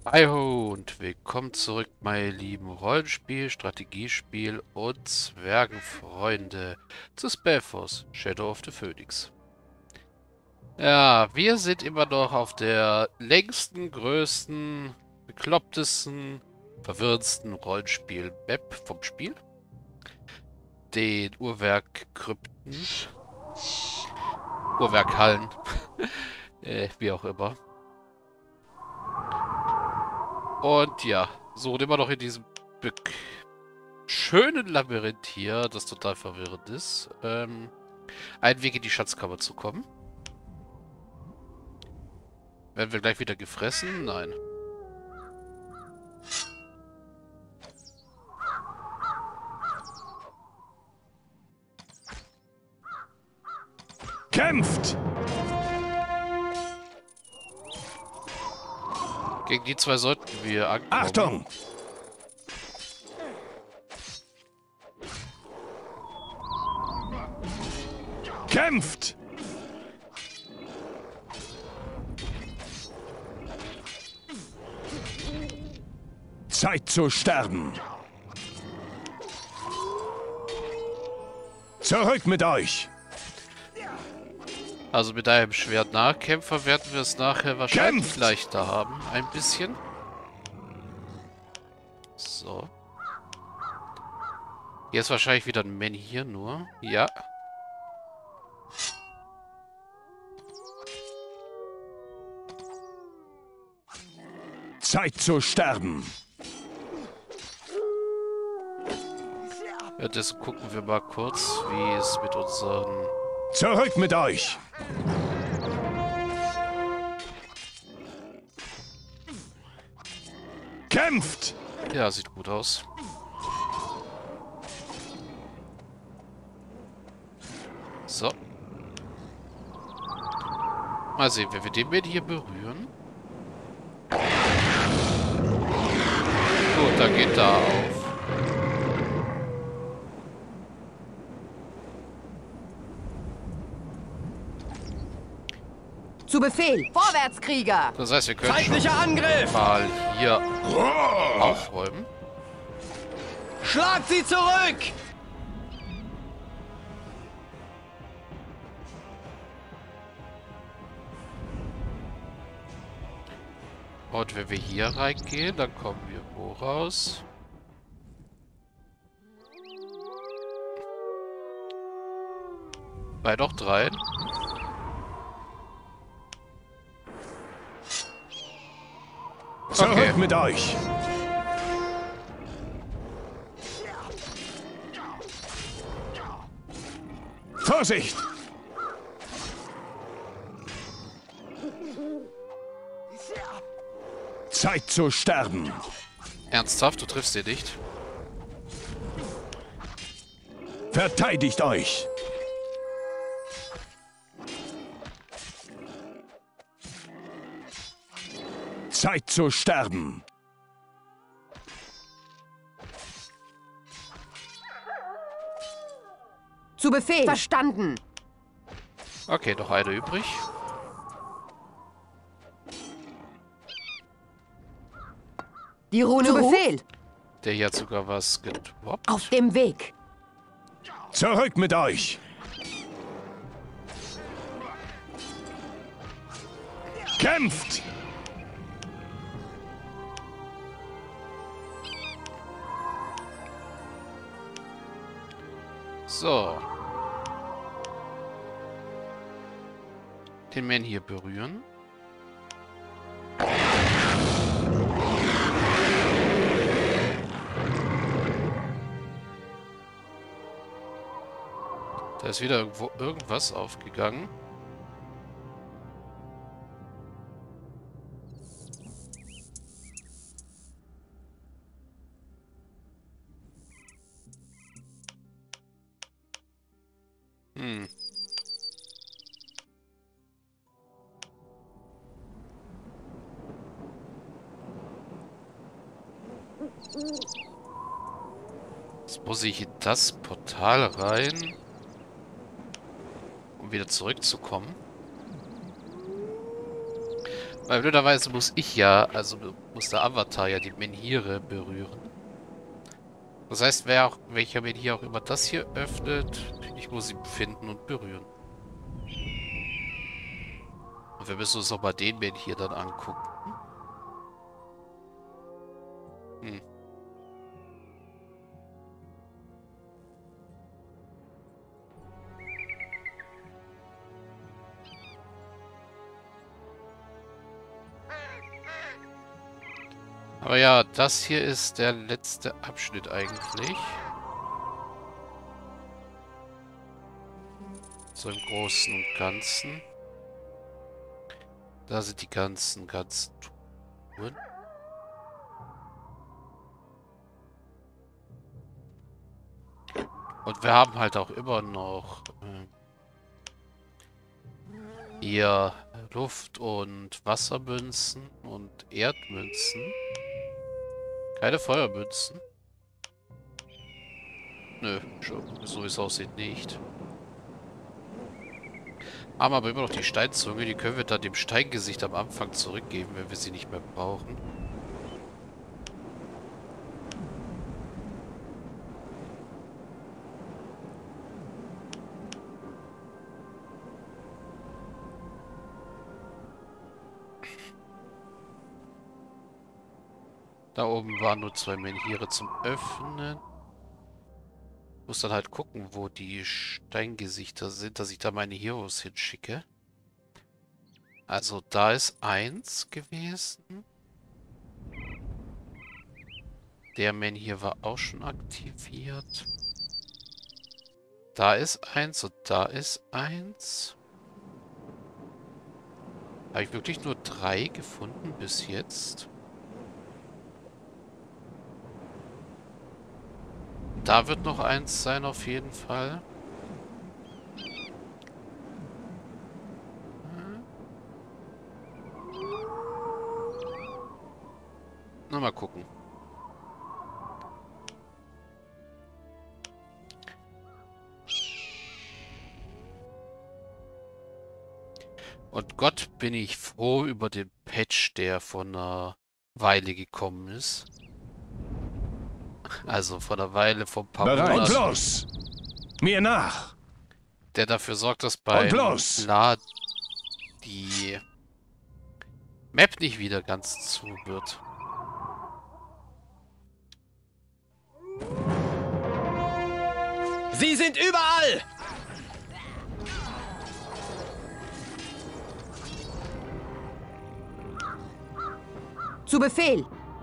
Hi ho und willkommen zurück, meine lieben Rollenspiel, Strategiespiel und Zwergenfreunde zu Spellforce Shadow of the Phoenix. Ja, wir sind immer noch auf der längsten, größten, beklopptesten, verwirrendsten Rollenspiel-Map vom Spiel. Den Uhrwerk-Krypten. Uhrwerkhallen. Wie auch immer. Und ja, suchen immer noch in diesem schönen Labyrinth hier, das total verwirrend ist, einen Weg in die Schatzkammer zu kommen. Werden wir gleich wieder gefressen? Nein. Kämpft! Gegen die zwei sollten wir ankommen. Achtung! Kämpft! Zeit zu sterben! Zurück mit euch! Also mit einem schweren Nahkämpfer werden wir es nachher wahrscheinlich Kämpft! leichter haben. Ein bisschen. So. Hier ist wahrscheinlich wieder ein Menhir nur. Ja. Zeit zu sterben! Währenddessen gucken wir mal kurz, wie es mit unseren... Zurück mit euch! Kämpft! Ja, sieht gut aus. So. Mal sehen, wenn wir den hier berühren. Gut, dann geht da auf. Zu Befehl! Vorwärts, Krieger! Das heißt, wir können Feindlicher schon Angriff! mal hier aufräumen. Schlagt sie zurück! Und wenn wir hier reingehen, dann kommen wir wo raus? Bei noch 3. Zurück Okay. mit euch! Vorsicht! Zeit zu sterben! Ernsthaft, du triffst den nicht? Verteidigt euch! Zeit zu sterben! Zu Befehl! Verstanden! Okay, noch eine übrig. Die Rune Zu Befehl! Der hier hat sogar was gedroppt. Auf dem Weg! Zurück mit euch! Kämpft! So. Den hier berühren. Da ist wieder irgendwo irgendwas aufgegangen. Hm. Jetzt muss ich in das Portal rein, um wieder zurückzukommen. Weil blöderweise muss ich ja, also muss der Avatar ja die Menhire berühren. Das heißt, welcher Menhir auch immer das hier öffnet, ich muss ihn finden und berühren. Und wir müssen uns nochmal den Menhir dann angucken. Hm. Aber ja, das hier ist der letzte Abschnitt eigentlich. So im Großen und Ganzen. Da sind die ganzen Touren. Und wir haben halt auch immer noch hier Luft- und Wassermünzen und Erdmünzen. Keine Feuermünzen. Nö, schon, so wie es aussieht, nicht. Haben aber immer noch die Steinzunge, die können wir dann dem Steingesicht am Anfang zurückgeben, wenn wir sie nicht mehr brauchen. Da oben waren nur 2 Menhire zum Öffnen. Muss dann halt gucken, wo die Steingesichter sind, dass ich da meine Heroes hinschicke. Also da ist 1 gewesen. Der Menhir war auch schon aktiviert. Da ist 1 und da ist 1. Habe ich wirklich nur 3 gefunden bis jetzt? Da wird noch 1 sein auf jeden Fall. Na, mal gucken. Und Gott, bin ich froh über den Patch, der vor einer Weile gekommen ist. Also vor einer Weile, vor ein paar Bereit. Und Monaten. los! Mir nach! Der dafür sorgt, dass bei La die Map nicht wieder ganz zu wird. Sie sind überall! Zu Befehl!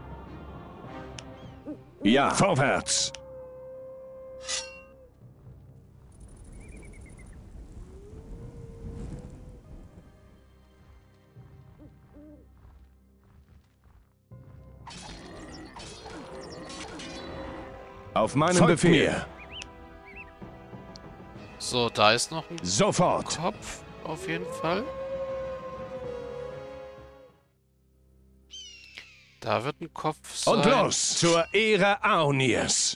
Ja, vorwärts! Auf meinen Befehl. So, da ist noch ein Sofort. Kopf, auf jeden Fall. Da wird ein Kopf sein. Und los, zur Ehre Aonirs.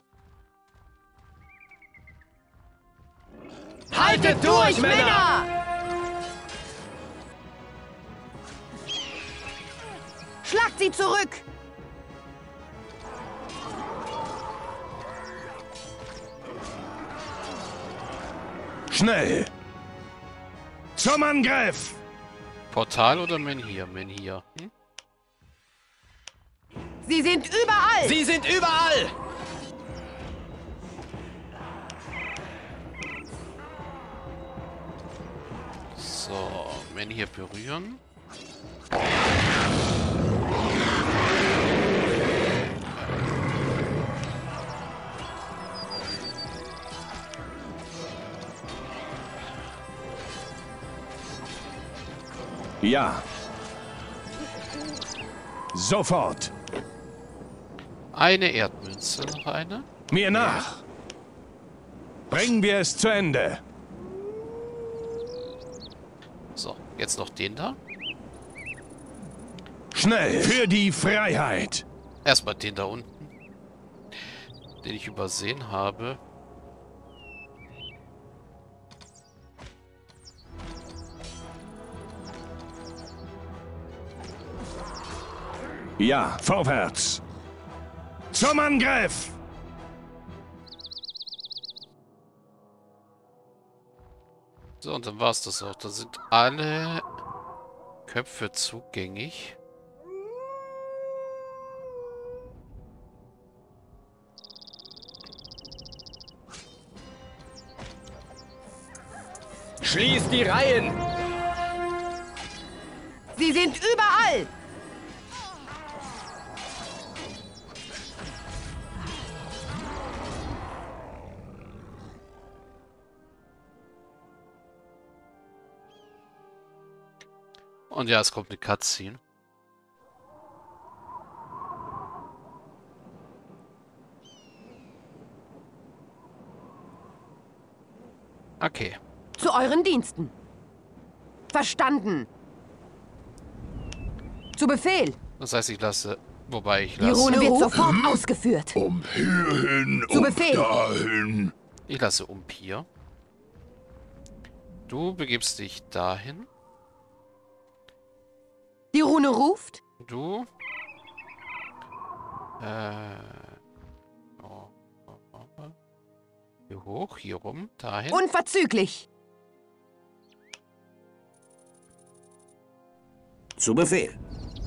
Haltet durch, Männer! Schlagt sie zurück! Schnell! Zum Angriff! Portal oder Menhir? Menhir. Hm? Sie sind überall! Sie sind überall! So, Menhir berühren. Ja. Sofort. Eine Erdmünze, noch eine. Mir nach. Bringen wir es zu Ende. So, jetzt noch den da. Schnell. Für die Freiheit. Erstmal den da unten. Den ich übersehen habe. Ja, vorwärts. Zum Angriff! So, und dann war es das auch. Da sind alle Köpfe zugänglich. Schließt die Reihen! Sie sind überall! Und ja, es kommt eine Cutscene. Okay. Zu euren Diensten. Verstanden. Zu Befehl. Das heißt, ich lasse... Wobei, ich Die lasse... Rune wird sofort ausgeführt. Hierhin Zu Befehl. dahin. Ich lasse Umpir. Du begibst dich dahin. Die Rune ruft. Du... oh. Hier hoch, hier rum, dahin. Unverzüglich. Zu Befehl.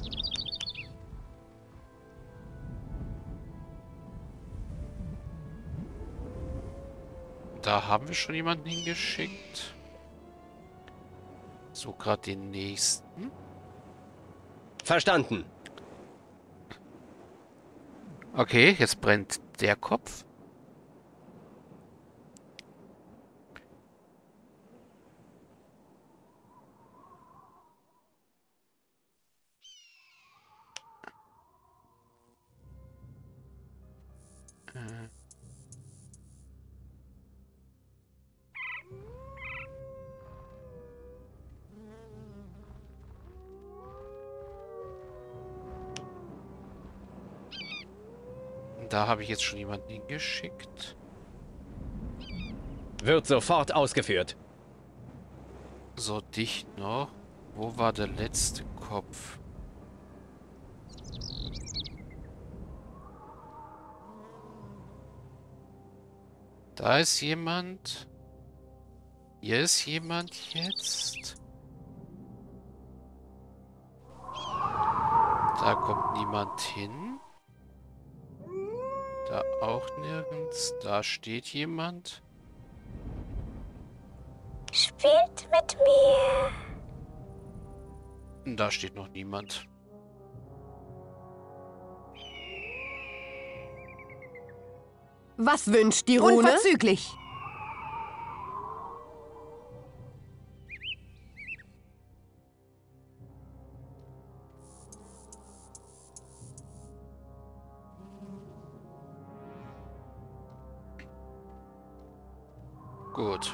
Da haben wir schon jemanden hingeschickt. So, gerade den nächsten. Verstanden. Okay, jetzt brennt der Kopf. Da habe ich jetzt schon jemanden hingeschickt. Wird sofort ausgeführt. So, dich noch. Wo war der letzte Kopf? Da ist jemand. Hier ist jemand jetzt. Da kommt niemand hin. Da auch nirgends. Da steht jemand. Spielt mit mir. Und da steht noch niemand. Was wünscht die Rune? Unverzüglich. Gut.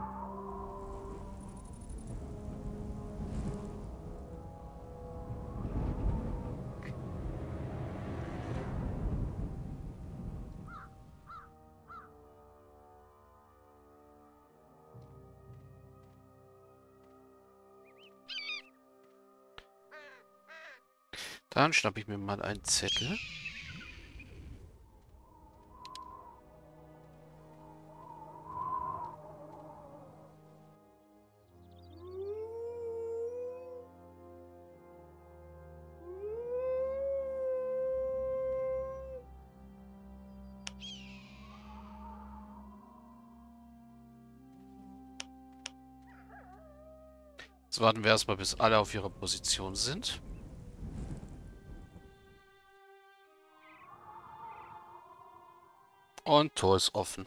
Dann schnappe ich mir mal einen Zettel. Jetzt warten wir erstmal, bis alle auf ihrer Position sind. Und Tor ist offen.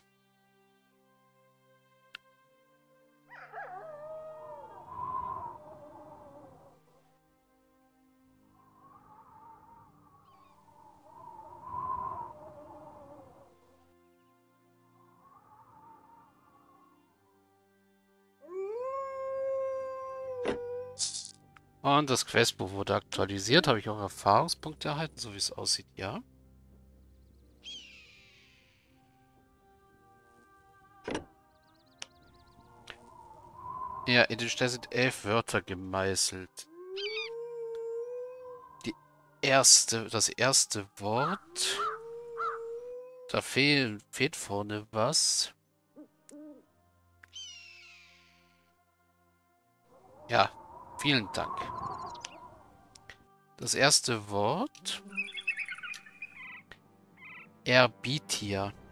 Und das Questbuch wurde aktualisiert. Habe ich auch Erfahrungspunkte erhalten, so wie es aussieht, ja. Ja, in den Stein sind 11 Wörter gemeißelt. Die das erste Wort. Da fehlt vorne was. Ja, vielen Dank. Das erste Wort. Erbitia.